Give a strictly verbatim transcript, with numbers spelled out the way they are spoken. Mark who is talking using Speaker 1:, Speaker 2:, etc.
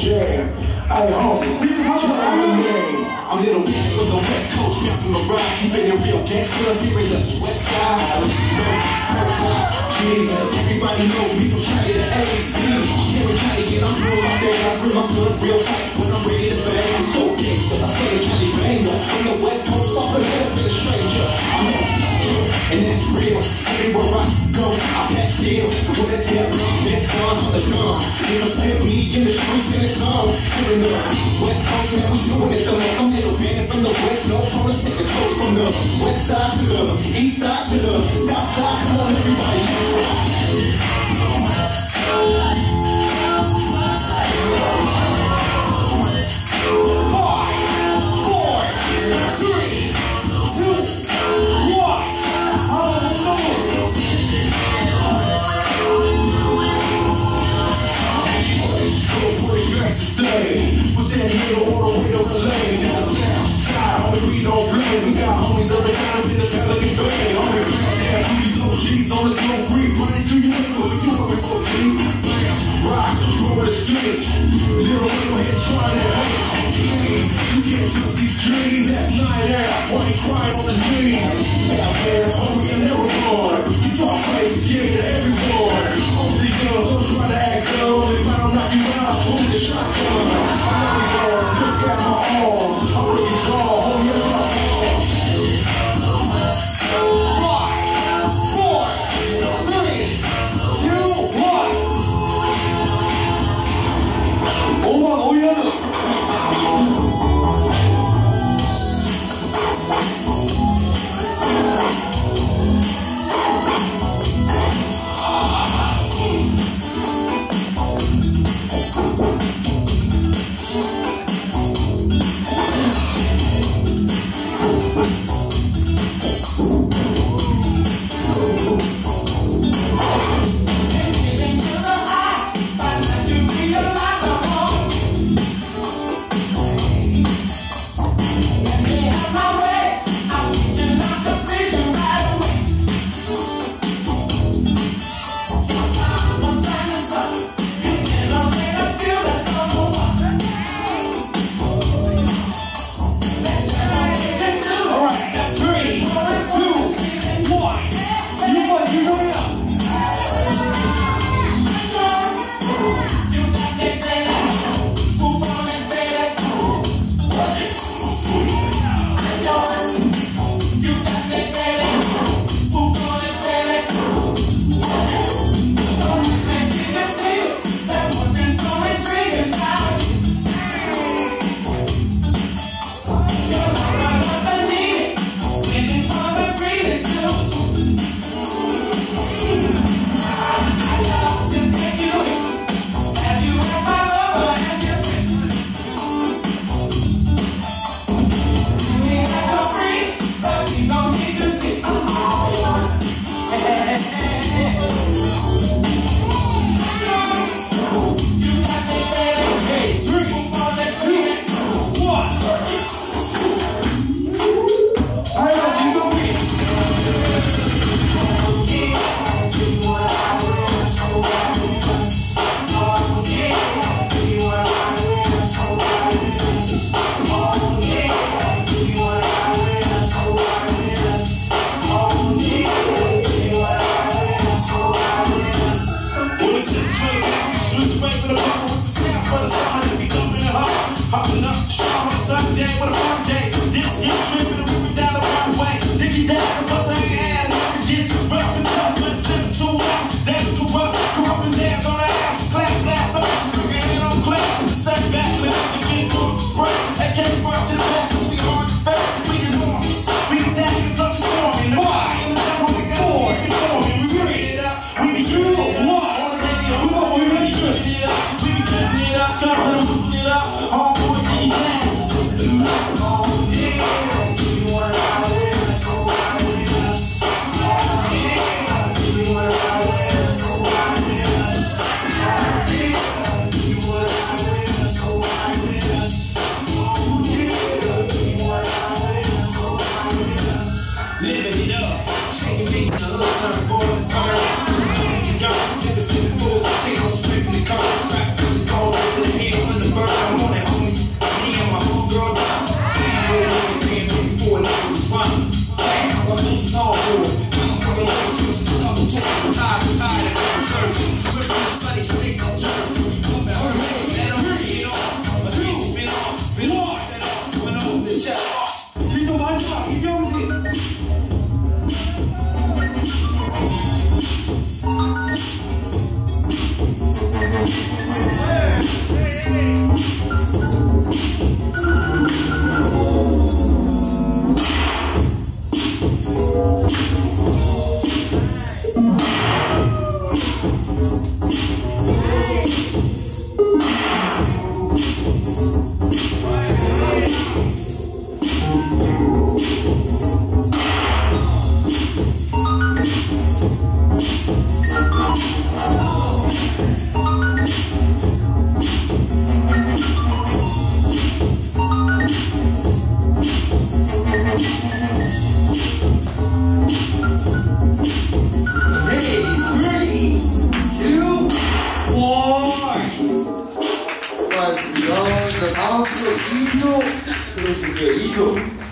Speaker 1: jam. Hey, homie, what's your name? I'm Little Big from the West Coast, bouncing around, keeping it real gangster here in the West Side. No profile, Jesus, everybody knows me from Cali to A C. Here in Cali, and I'm real out there, I grip my blood real tight when I'm ready to bang. I'm so gangster, I say Cali banger. From the West Coast, off the head, been a stranger. I'm a and it's real. Everywhere I go, I pass steel. With a tip, it's gone on the gun. There's a pimp me in the streets and it's on. Here in the West Coast, man, we doing it the most. I'm Little Band from the West, no promise, take a toast from the West side to the East side to the South side. Come on, everybody, let's ride. What's in the middle or the window of the lane? In the South Side, homie, we don't play. We got homies every time in the Pelican Bay. Homie, damn, these O Gs on the slow creep. Running through your neighborhood, you know it, O G. Bam, rock, roll the street. Little little head trying to help. You can't touch these trees. That's night out. Why you crying on the trees? Yeah, man, homie, you're never born. You talk crazy, give it to everyone. Only girl, don't try to act dumb. If I don't knock you out, hold the shotgun. Look at my arms, I'm looking tall, hold your arms. Five, four, three, two, one. Oh, oh yeah.
Speaker 2: 고생하셨습니다. 자, 다음 주 이 조 들어오실게요. 이 조.